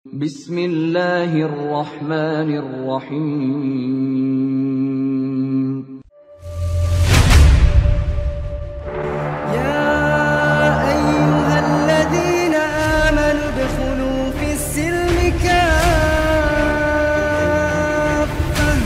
Bismillahirrahmanirrahim. Ya ayyuhalladzina amanu udkhulu fis-silmi kaffah.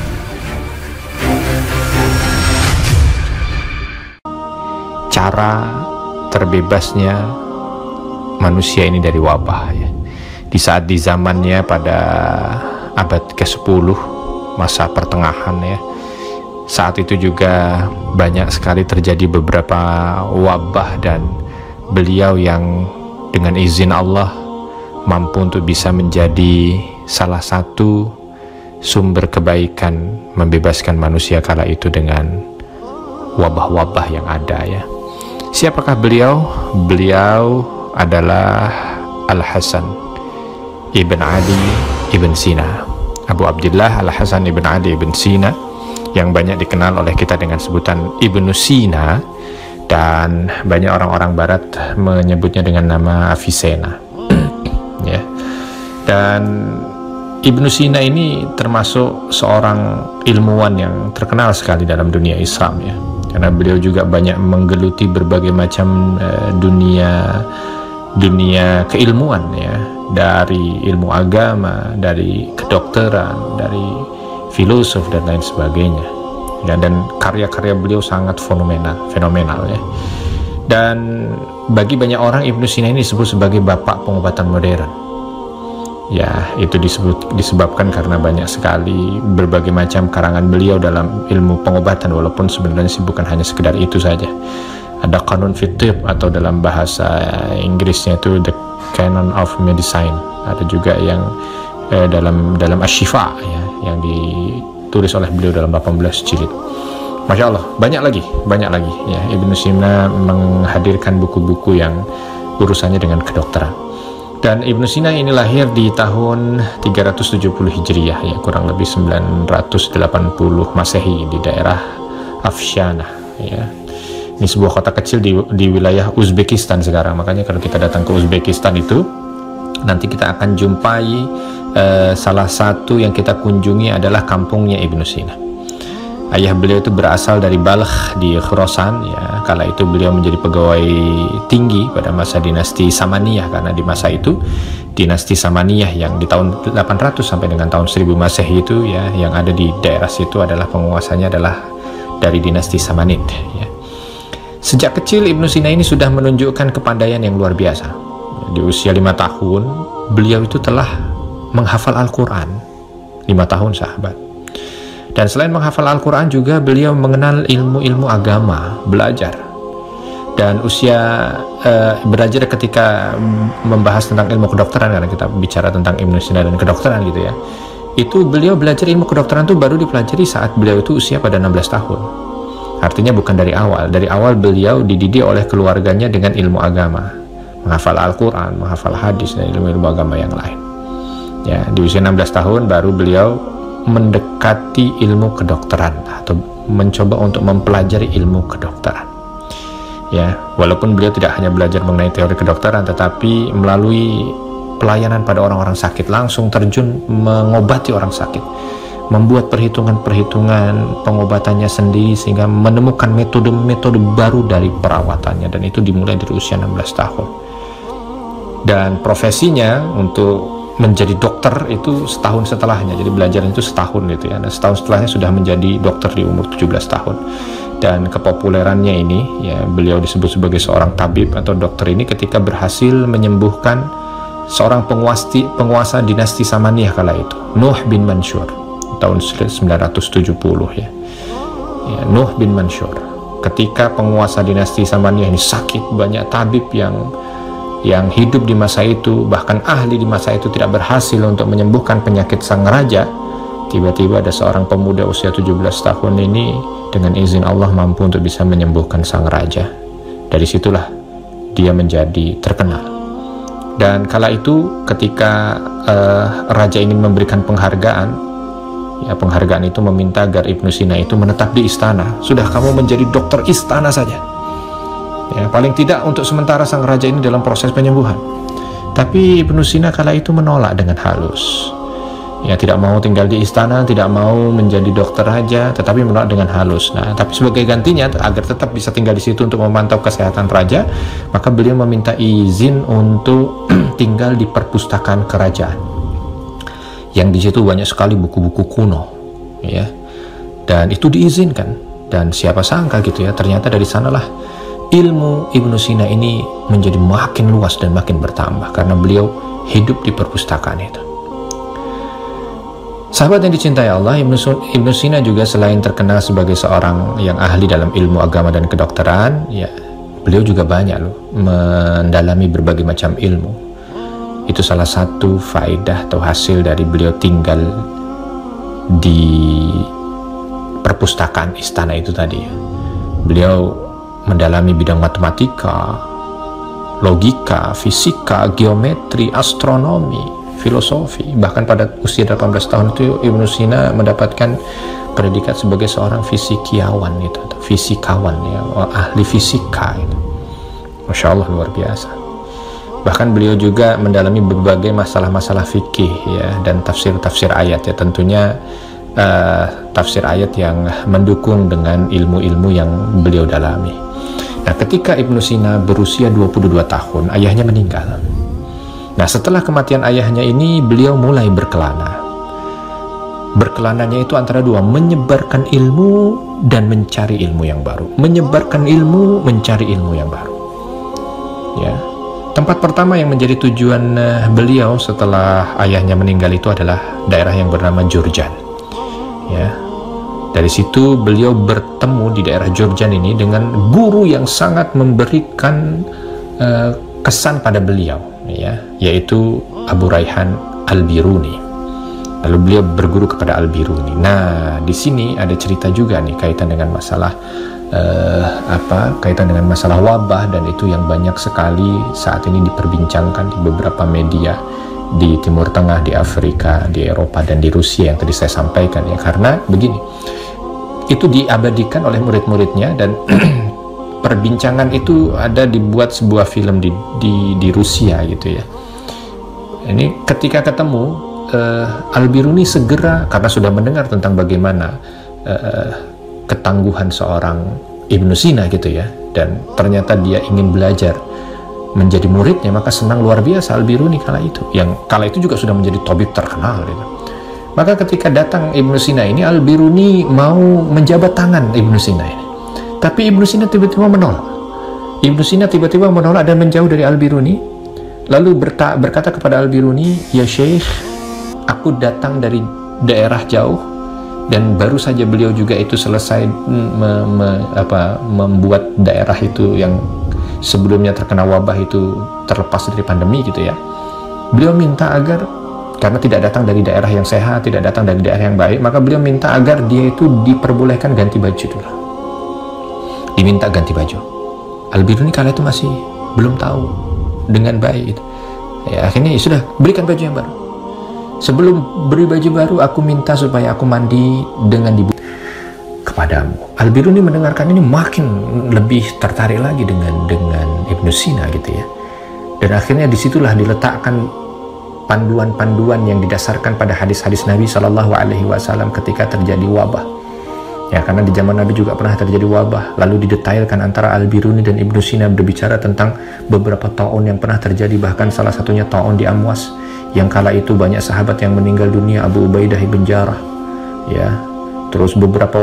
Cara terbebasnya manusia ini dari wabah, ya. Di saat di zamannya pada abad ke-10, masa pertengahan, ya, saat itu juga banyak sekali terjadi beberapa wabah, dan beliau yang dengan izin Allah mampu untuk bisa menjadi salah satu sumber kebaikan, membebaskan manusia kala itu dengan wabah-wabah yang ada, ya. Siapakah beliau? Beliau adalah Al-Hasan Ibn Ali Ibn Sina, Abu Abdullah Al-Hasan Ibn Ali Ibn Sina, yang banyak dikenal oleh kita dengan sebutan Ibnu Sina, dan banyak orang-orang barat menyebutnya dengan nama Avicenna. Ya. Dan Ibnu Sina ini termasuk seorang ilmuwan yang terkenal sekali dalam dunia Islam, ya, karena beliau juga banyak menggeluti berbagai macam dunia keilmuan, ya, dari ilmu agama, dari kedokteran, dari filosof dan lain sebagainya, ya, dan karya-karya beliau sangat fenomenal, ya. Dan bagi banyak orang Ibnu Sina ini disebut sebagai bapak pengobatan modern, ya. Itu disebabkan karena banyak sekali berbagai macam karangan beliau dalam ilmu pengobatan, walaupun sebenarnya bukan hanya sekedar itu saja. Ada Qanun fi Tibb, atau dalam bahasa Inggrisnya itu The Canon of Medicine. Ada juga yang dalam Asy-Syifa, ya, yang ditulis oleh beliau dalam 18 jilid. Masya Allah, banyak lagi, ya. Ibnu Sina menghadirkan buku-buku yang urusannya dengan kedokteran. Dan Ibnu Sina ini lahir di tahun 370 Hijriah, ya, kurang lebih 980 Masehi, di daerah Afshana, ya. Ini sebuah kota kecil di wilayah Uzbekistan sekarang. Makanya kalau kita datang ke Uzbekistan itu, nanti kita akan jumpai salah satu yang kita kunjungi adalah kampungnya Ibnu Sina. Ayah beliau itu berasal dari Balkh di Khurasan, ya. Kala itu beliau menjadi pegawai tinggi pada masa dinasti Samaniyah, karena di masa itu dinasti Samaniyah yang di tahun 800 sampai dengan tahun 1000 Masehi itu, ya, yang ada di daerah situ adalah penguasanya adalah dari dinasti Samanid, ya. Sejak kecil Ibnu Sina ini sudah menunjukkan kepandaian yang luar biasa. Di usia 5 tahun beliau itu telah menghafal Al-Quran. 5 tahun, sahabat. Dan selain menghafal Al-Quran juga beliau mengenal ilmu-ilmu agama, belajar. Dan usia belajar ketika membahas tentang ilmu kedokteran, karena kita bicara tentang Ibnu Sina dan kedokteran, gitu, ya. Itu beliau belajar ilmu kedokteran itu baru dipelajari saat beliau itu usia pada 16 tahun. Artinya bukan dari awal. Dari awal beliau dididik oleh keluarganya dengan ilmu agama, menghafal Al-Quran, menghafal hadis, dan ilmu-ilmu agama yang lain. Ya, di usia 16 tahun baru beliau mendekati ilmu kedokteran, atau mencoba untuk mempelajari ilmu kedokteran. Ya, walaupun beliau tidak hanya belajar mengenai teori kedokteran, tetapi melalui pelayanan pada orang-orang sakit, langsung terjun mengobati orang sakit, membuat perhitungan-perhitungan pengobatannya sendiri, sehingga menemukan metode-metode baru dari perawatannya, dan itu dimulai dari usia 16 tahun. Dan profesinya untuk menjadi dokter itu setahun setelahnya, jadi belajar itu setahun, gitu, ya. Dan setahun setelahnya sudah menjadi dokter di umur 17 tahun. Dan kepopulerannya ini, ya, beliau disebut sebagai seorang tabib atau dokter ini ketika berhasil menyembuhkan seorang penguasa dinasti Samaniyah kala itu, Nuh bin Mansyur, tahun 970, ya. Nuh bin Mansyur, ketika penguasa dinasti Samaniyah ini sakit, banyak tabib yang hidup di masa itu, bahkan ahli di masa itu, tidak berhasil untuk menyembuhkan penyakit sang raja. Tiba-tiba ada seorang pemuda usia 17 tahun ini dengan izin Allah mampu untuk bisa menyembuhkan sang raja. Dari situlah dia menjadi terkenal. Dan kala itu ketika raja ingin memberikan penghargaan, ya, penghargaan itu meminta agar Ibnu Sina itu menetap di istana. Sudah, kamu menjadi dokter istana saja, ya, paling tidak untuk sementara sang raja ini dalam proses penyembuhan. Tapi Ibnu Sina kala itu menolak dengan halus. Ya, tidak mau tinggal di istana, tidak mau menjadi dokter raja, tetapi menolak dengan halus. Nah, tapi sebagai gantinya, agar tetap bisa tinggal di situ untuk memantau kesehatan raja, maka beliau meminta izin untuk tinggal di perpustakaan kerajaan. Yang di situ banyak sekali buku-buku kuno, ya. Dan itu diizinkan. Dan siapa sangka gitu ya, ternyata dari sanalah ilmu Ibnu Sina ini menjadi makin luas dan makin bertambah karena beliau hidup di perpustakaan itu. Sahabat yang dicintai Allah, Ibnu Sina juga selain terkenal sebagai seorang yang ahli dalam ilmu agama dan kedokteran, ya beliau juga banyak loh mendalami berbagai macam ilmu. Itu salah satu faedah atau hasil dari beliau tinggal di perpustakaan istana itu tadi. Beliau mendalami bidang matematika, logika, fisika, geometri, astronomi, filosofi. Bahkan pada usia 18 tahun itu Ibnu Sina mendapatkan predikat sebagai seorang fisikawan itu, fisikawan ya, ahli fisika itu. Masya Allah, luar biasa. Bahkan beliau juga mendalami berbagai masalah-masalah fikih ya, dan tafsir-tafsir ayat ya, tentunya tafsir ayat yang mendukung dengan ilmu-ilmu yang beliau dalami. Nah, ketika Ibnu Sina berusia 22 tahun, ayahnya meninggal. Nah, setelah kematian ayahnya ini, beliau mulai berkelana. Berkelananya itu antara dua, menyebarkan ilmu dan mencari ilmu yang baru. Menyebarkan ilmu, mencari ilmu yang baru. Ya. Tempat pertama yang menjadi tujuan beliau setelah ayahnya meninggal itu adalah daerah yang bernama Jurjan. Ya. Dari situ beliau bertemu di daerah Jurjan ini dengan guru yang sangat memberikan kesan pada beliau, ya, yaitu Abu Raihan Al-Biruni. Lalu beliau berguru kepada Al-Biruni. Nah, di sini ada cerita juga nih kaitan dengan masalah kaitan dengan masalah wabah, dan itu yang banyak sekali saat ini diperbincangkan di beberapa media di Timur Tengah, di Afrika, di Eropa, dan di Rusia yang tadi saya sampaikan ya. Karena begini, itu diabadikan oleh murid-muridnya, dan perbincangan itu ada dibuat sebuah film di Rusia gitu ya. Ini ketika ketemu Al-Biruni segera, karena sudah mendengar tentang bagaimana ketangguhan seorang Ibnu Sina gitu ya, dan ternyata dia ingin belajar menjadi muridnya, maka senang luar biasa Al-Biruni kala itu, yang kala itu juga sudah menjadi tabib terkenal gitu. Maka ketika datang Ibnu Sina ini, Al-Biruni mau menjabat tangan Ibnu Sina ini, tapi Ibnu Sina tiba-tiba menolak. Ibnu Sina tiba-tiba menolak dan menjauh dari Al-Biruni, lalu berkata kepada Al-Biruni, "Ya Syekh, aku datang dari daerah jauh, dan baru saja beliau juga itu selesai membuat daerah itu yang sebelumnya terkena wabah itu terlepas dari pandemi gitu ya. Beliau minta agar, karena tidak datang dari daerah yang sehat, tidak datang dari daerah yang baik, maka beliau minta agar dia itu diperbolehkan ganti baju dulu." Diminta ganti baju. Al-Biruni kala itu masih belum tahu dengan baik itu. Ya, akhirnya ya sudah, berikan baju yang baru. Sebelum beri baju baru, aku minta supaya aku mandi dengan dibu kepadamu. Al-Biruni mendengarkan ini makin lebih tertarik lagi dengan Ibnu Sina gitu ya. Dan akhirnya disitulah diletakkan panduan-panduan yang didasarkan pada hadis-hadis Nabi Shallallahu Alaihi Wasallam ketika terjadi wabah. Ya, karena di zaman Nabi juga pernah terjadi wabah, lalu didetailkan antara Al-Biruni dan Ibnu Sina berbicara tentang beberapa taun yang pernah terjadi, bahkan salah satunya taun di Amwas, yang kala itu banyak sahabat yang meninggal dunia, Abu Ubaidah ibn Jarrah, ya, terus beberapa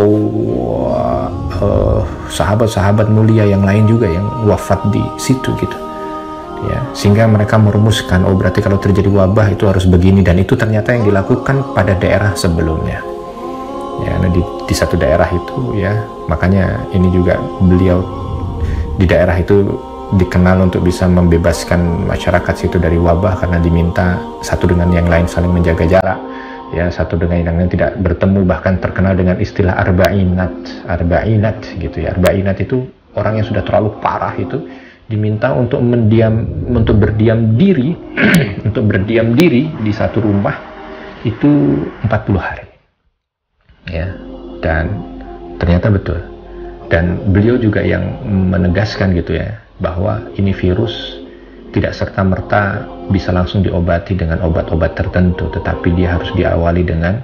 sahabat-sahabat mulia yang lain juga yang wafat di situ gitu, ya, sehingga mereka merumuskan, oh berarti kalau terjadi wabah itu harus begini, dan itu ternyata yang dilakukan pada daerah sebelumnya. Ya, nah di satu daerah itu ya, makanya ini juga beliau di daerah itu dikenal untuk bisa membebaskan masyarakat situ dari wabah, karena diminta satu dengan yang lain saling menjaga jarak, ya, satu dengan yang lain tidak bertemu, bahkan terkenal dengan istilah arba'inat gitu ya. Arba'inat itu orang yang sudah terlalu parah itu diminta untuk berdiam diri untuk berdiam diri di satu rumah itu 40 hari. Ya, dan ternyata betul, dan beliau juga yang menegaskan gitu ya, bahwa ini virus tidak serta-merta bisa langsung diobati dengan obat-obat tertentu, tetapi dia harus diawali dengan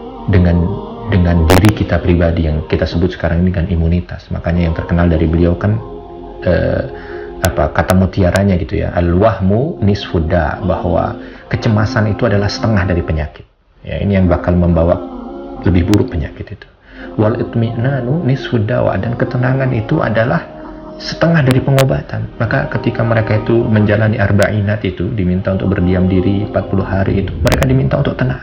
diri kita pribadi yang kita sebut sekarang ini dengan imunitas. Makanya yang terkenal dari beliau kan kata mutiaranya gitu ya, al-wahmu nisfuda, bahwa kecemasan itu adalah setengah dari penyakit. Ya, ini yang bakal membawa lebih buruk penyakit itu. Wal itmi'nanu nisfuda, dan ketenangan itu adalah setengah dari pengobatan. Maka ketika mereka itu menjalani arba'inat itu, diminta untuk berdiam diri 40 hari itu, mereka diminta untuk tenang.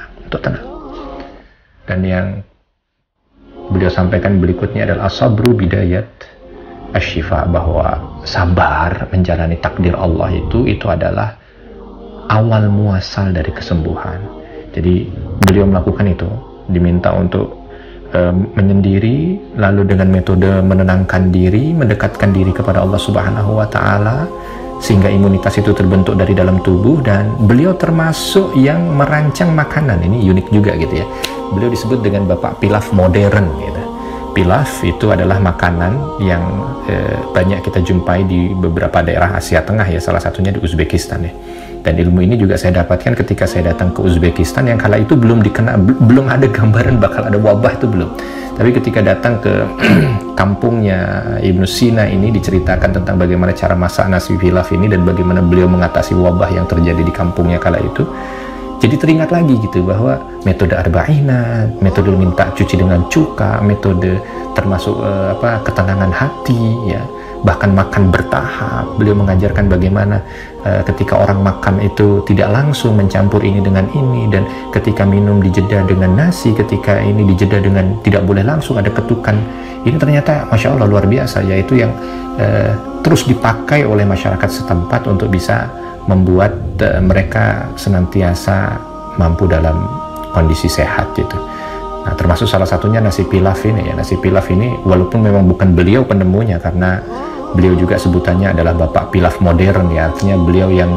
Dan yang beliau sampaikan berikutnya adalah as-sabru bidayat asy-syifa, bahwa sabar menjalani takdir Allah itu adalah awal muasal dari kesembuhan. Jadi beliau melakukan itu, diminta untuk menyendiri, lalu dengan metode menenangkan diri, mendekatkan diri kepada Allah Subhanahu wa Ta'ala, sehingga imunitas itu terbentuk dari dalam tubuh. Dan beliau termasuk yang merancang makanan. Ini unik juga gitu ya, beliau disebut dengan bapak pilaf modern gitu. Pilaf itu adalah makanan yang banyak kita jumpai di beberapa daerah Asia Tengah ya, salah satunya di Uzbekistan ya. Dan ilmu ini juga saya dapatkan ketika saya datang ke Uzbekistan, yang kala itu belum ada gambaran bakal ada wabah, itu belum. Tapi ketika datang ke kampungnya Ibnu Sina ini, diceritakan tentang bagaimana cara masak nasi pilaf ini dan bagaimana beliau mengatasi wabah yang terjadi di kampungnya kala itu. Jadi teringat lagi gitu bahwa metode arba'inat, metode minta cuci dengan cuka, metode termasuk ketenangan hati ya, bahkan makan bertahap. Beliau mengajarkan bagaimana ketika orang makan itu tidak langsung mencampur ini dengan ini, dan ketika minum dijeda dengan nasi, ketika ini dijeda dengan tidak boleh langsung, ada ketukan. Ini ternyata Masya Allah luar biasa, yaitu yang terus dipakai oleh masyarakat setempat untuk bisa membuat mereka senantiasa mampu dalam kondisi sehat gitu. Nah, termasuk salah satunya nasi pilaf ini ya. Nasi pilaf ini walaupun memang bukan beliau penemunya, karena beliau juga sebutannya adalah bapak pilaf modern ya, artinya beliau yang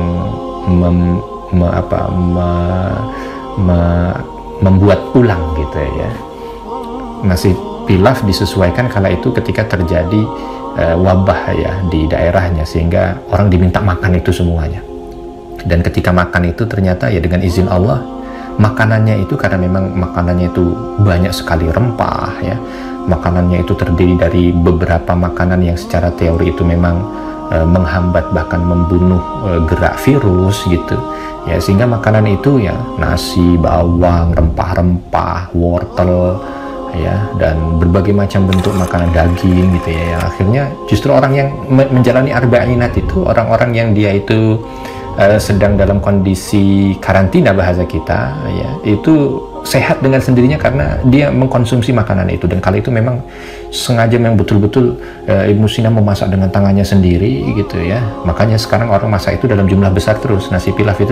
membuat ulang gitu ya. Nasi pilaf disesuaikan kala itu ketika terjadi wabah ya di daerahnya, sehingga orang diminta makan itu semuanya. Dan ketika makan itu ternyata ya dengan izin Allah, makanannya itu karena memang makanannya itu banyak sekali rempah ya, makanannya itu terdiri dari beberapa makanan yang secara teori itu memang menghambat bahkan membunuh gerak virus gitu ya, sehingga makanan itu ya nasi, bawang, rempah-rempah, wortel ya, dan berbagai macam bentuk makanan, daging gitu ya, yang akhirnya justru orang yang menjalani arba'inat itu, orang-orang yang dia itu sedang dalam kondisi karantina bahasa kita ya, itu sehat dengan sendirinya karena dia mengkonsumsi makanan itu. Dan kali itu memang sengaja memang betul-betul Ibnu Sina memasak dengan tangannya sendiri gitu ya. Makanya sekarang orang masak itu dalam jumlah besar terus. Nasi pilaf itu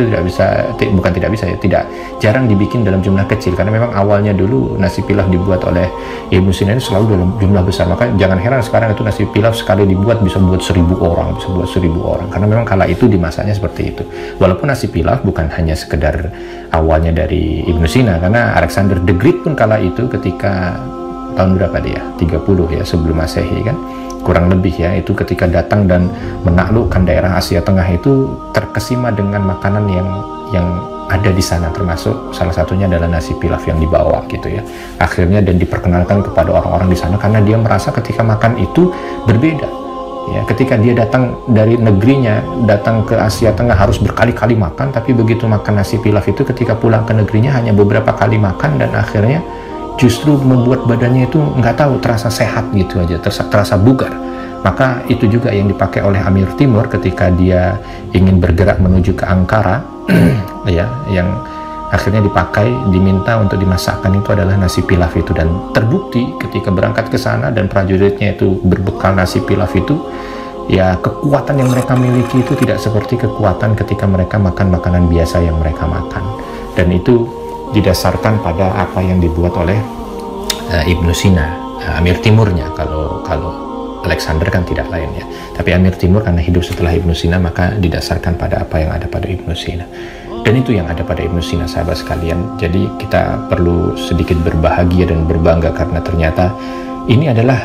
tidak jarang dibikin dalam jumlah kecil, karena memang awalnya dulu nasi pilaf dibuat oleh Ibnu Sina itu selalu dalam jumlah besar. Maka jangan heran sekarang itu nasi pilaf sekali dibuat bisa buat 1000 orang, karena memang kala itu dimasaknya seperti itu. Walaupun nasi pilaf bukan hanya sekedar awalnya dari Ibnu Sina, karena Alexander the Great pun kala itu ketika tahun berapa dia? 30 ya sebelum Masehi kan, kurang lebih ya, itu ketika datang dan menaklukkan daerah Asia Tengah itu terkesima dengan makanan yang ada di sana, termasuk salah satunya adalah nasi pilaf yang dibawa gitu ya. Akhirnya dan diperkenalkan kepada orang-orang di sana, karena dia merasa ketika makan itu berbeda. Ya, ketika dia datang dari negerinya, datang ke Asia Tengah harus berkali-kali makan, tapi begitu makan nasi pilaf itu ketika pulang ke negerinya hanya beberapa kali makan, dan akhirnya justru membuat badannya itu nggak tahu, terasa sehat gitu aja, terasa bugar. Maka itu juga yang dipakai oleh Amir Timur ketika dia ingin bergerak menuju ke Ankara ya, yang akhirnya diminta untuk dimasakkan itu adalah nasi pilaf itu. Dan terbukti ketika berangkat ke sana dan prajuritnya itu berbekal nasi pilaf itu, ya kekuatan yang mereka miliki itu tidak seperti kekuatan ketika mereka makan makanan biasa yang mereka makan. Dan itu didasarkan pada apa yang dibuat oleh Ibnu Sina, Amir Timurnya. Kalau Alexander kan tidak lain ya, tapi Amir Timur karena hidup setelah Ibnu Sina maka didasarkan pada apa yang ada pada Ibnu Sina. Dan itu yang ada pada Ibnu Sina, sahabat sekalian. Jadi kita perlu sedikit berbahagia dan berbangga karena ternyata ini adalah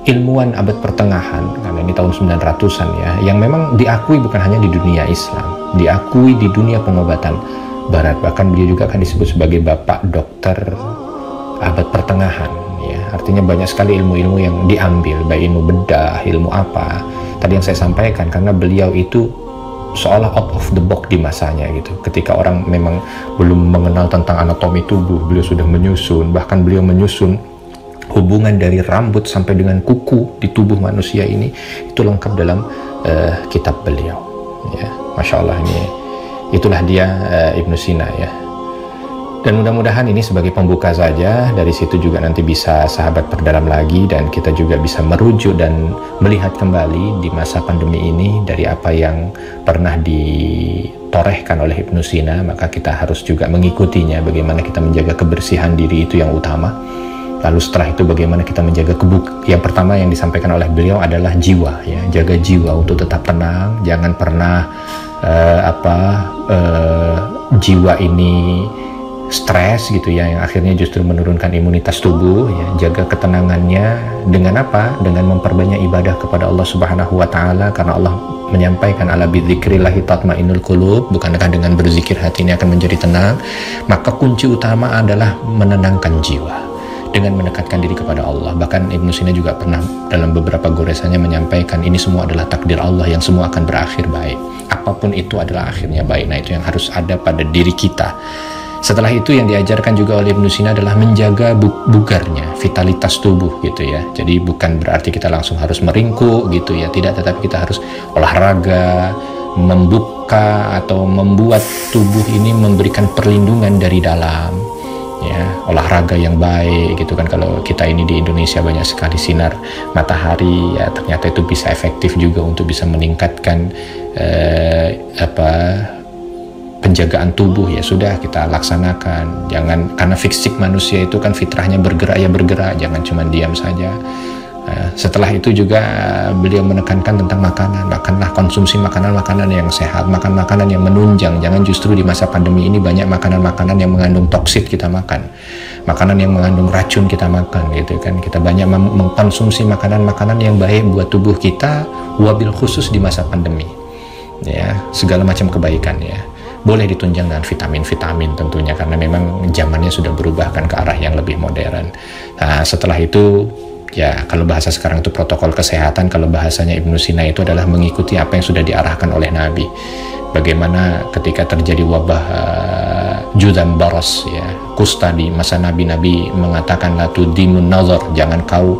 ilmuwan abad pertengahan, karena ini tahun 900-an ya, yang memang diakui bukan hanya di dunia Islam, diakui di dunia pengobatan Barat. Bahkan beliau juga akan disebut sebagai bapak dokter abad pertengahan ya. Artinya banyak sekali ilmu-ilmu yang diambil, baik ilmu bedah, ilmu apa tadi yang saya sampaikan, karena beliau itu seolah out of the box di masanya gitu. Ketika orang memang belum mengenal tentang anatomi tubuh, beliau sudah menyusun, bahkan beliau menyusun hubungan dari rambut sampai dengan kuku di tubuh manusia ini, itu lengkap dalam kitab beliau ya. Masya Allah, ini itulah dia Ibnu Sina ya. Dan mudah-mudahan ini sebagai pembuka saja, dari situ juga nanti bisa sahabat perdalam lagi, dan kita juga bisa merujuk dan melihat kembali di masa pandemi ini dari apa yang pernah ditorehkan oleh Ibnu Sina, maka kita harus juga mengikutinya, bagaimana kita menjaga kebersihan diri, itu yang utama. Lalu setelah itu bagaimana kita menjaga yang pertama yang disampaikan oleh beliau adalah jiwa ya, jaga jiwa untuk tetap tenang, jangan pernah jiwa ini stres gitu ya, yang akhirnya justru menurunkan imunitas tubuh ya. Jaga ketenangannya dengan apa? Dengan memperbanyak ibadah kepada Allah Subhanahu wa taala, karena Allah menyampaikan ala bidzikrillahi tatmainnul qulub, bukankah dengan berzikir hati ini akan menjadi tenang? Maka kunci utama adalah menenangkan jiwa dengan mendekatkan diri kepada Allah. Bahkan Ibnu Sina juga pernah dalam beberapa goresannya menyampaikan ini semua adalah takdir Allah yang semua akan berakhir baik. Apapun itu adalah akhirnya baik. Nah, itu yang harus ada pada diri kita. Setelah itu yang diajarkan juga oleh Ibnu Sina adalah menjaga bugarnya, vitalitas tubuh gitu ya. Jadi bukan berarti kita langsung harus meringkuk gitu ya, tidak, tetapi kita harus olahraga, membuka atau membuat tubuh ini memberikan perlindungan dari dalam ya, olahraga yang baik gitu kan. Kalau kita ini di Indonesia banyak sekali sinar matahari ya, ternyata itu bisa efektif juga untuk bisa meningkatkan penjagaan tubuh. Ya sudah, kita laksanakan. Jangan, karena fisik manusia itu kan fitrahnya bergerak ya bergerak, jangan cuma diam saja. Setelah itu juga beliau menekankan tentang makanan. Makanlah, konsumsi makanan-makanan yang sehat, makan makanan yang menunjang. Jangan justru di masa pandemi ini banyak makanan-makanan yang mengandung toksit kita makan, makanan yang mengandung racun kita makan gitu kan. Kita banyak mengkonsumsi makanan-makanan yang baik buat tubuh kita, wabil khusus di masa pandemi ya, segala macam kebaikan ya. Boleh ditunjang dengan vitamin-vitamin tentunya, karena memang zamannya sudah berubah kan ke arah yang lebih modern. Nah, setelah itu ya, kalau bahasa sekarang itu protokol kesehatan, kalau bahasanya Ibnu Sina itu adalah mengikuti apa yang sudah diarahkan oleh Nabi. Bagaimana ketika terjadi wabah Judam Baros ya, kusta di masa Nabi mengatakan la tudimun nazar, jangan kau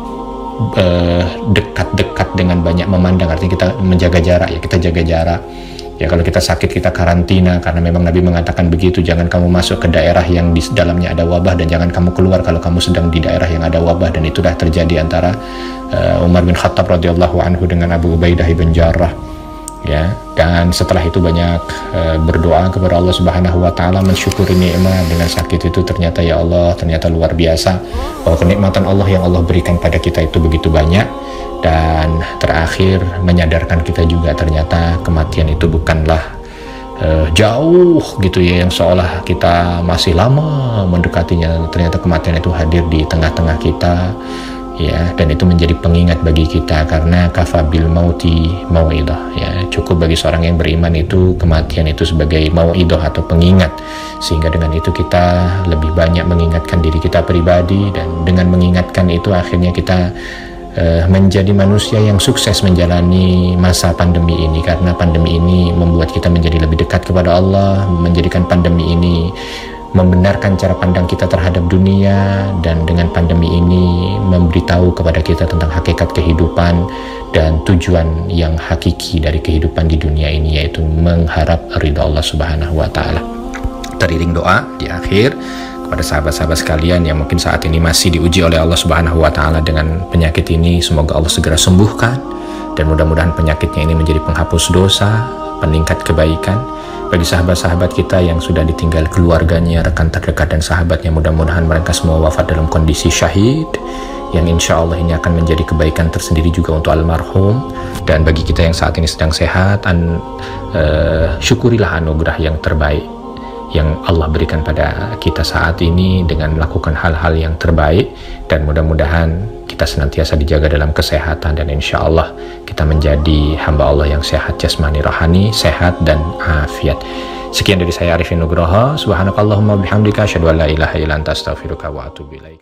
dekat-dekat dengan banyak memandang. Artinya kita menjaga jarak ya, kita jaga jarak. Ya, kalau kita sakit kita karantina, karena memang Nabi mengatakan begitu. Jangan kamu masuk ke daerah yang di dalamnya ada wabah, dan jangan kamu keluar kalau kamu sedang di daerah yang ada wabah. Dan itulah terjadi antara Umar bin Khattab radhiyallahu anhu dengan Abu Ubaidah bin Jarrah ya. Dan setelah itu banyak berdoa kepada Allah Subhanahu wa taala, mensyukuri nikmat. Dengan sakit itu ternyata ya Allah, ternyata luar biasa bahwa kenikmatan Allah yang Allah berikan pada kita itu begitu banyak. Dan terakhir menyadarkan kita juga ternyata kematian itu bukanlah jauh gitu ya, yang seolah kita masih lama mendekatinya. Ternyata kematian itu hadir di tengah-tengah kita ya, dan itu menjadi pengingat bagi kita, karena kafabil mauti mau'idah ya. Cukup bagi seorang yang beriman itu kematian itu sebagai mau'idah atau pengingat, sehingga dengan itu kita lebih banyak mengingatkan diri kita pribadi, dan dengan mengingatkan itu akhirnya kita menjadi manusia yang sukses menjalani masa pandemi ini. Karena pandemi ini membuat kita menjadi lebih dekat kepada Allah, menjadikan pandemi ini membenarkan cara pandang kita terhadap dunia, dan dengan pandemi ini memberitahu kepada kita tentang hakikat kehidupan dan tujuan yang hakiki dari kehidupan di dunia ini, yaitu mengharap ridha Allah Subhanahu wa taala. Teriring doa di akhir kepada sahabat-sahabat sekalian yang mungkin saat ini masih diuji oleh Allah Subhanahu wa taala dengan penyakit ini, semoga Allah segera sembuhkan, dan mudah-mudahan penyakitnya ini menjadi penghapus dosa, peningkat kebaikan. Bagi sahabat-sahabat kita yang sudah ditinggal keluarganya, rekan terdekat dan sahabatnya, mudah-mudahan mereka semua wafat dalam kondisi syahid, yang insya Allah ini akan menjadi kebaikan tersendiri juga untuk almarhum. Dan bagi kita yang saat ini sedang sehat, syukurilah anugerah yang terbaik yang Allah berikan pada kita saat ini dengan melakukan hal-hal yang terbaik, dan mudah-mudahan kita senantiasa dijaga dalam kesehatan, dan insya Allah kita menjadi hamba Allah yang sehat jasmani rohani, sehat dan afiat. Sekian dari saya Arifin Nugroho. Subhanakallahumma bihamdika asyhadu an la ilaha illa anta astaghfiruka wa atubu ilaik.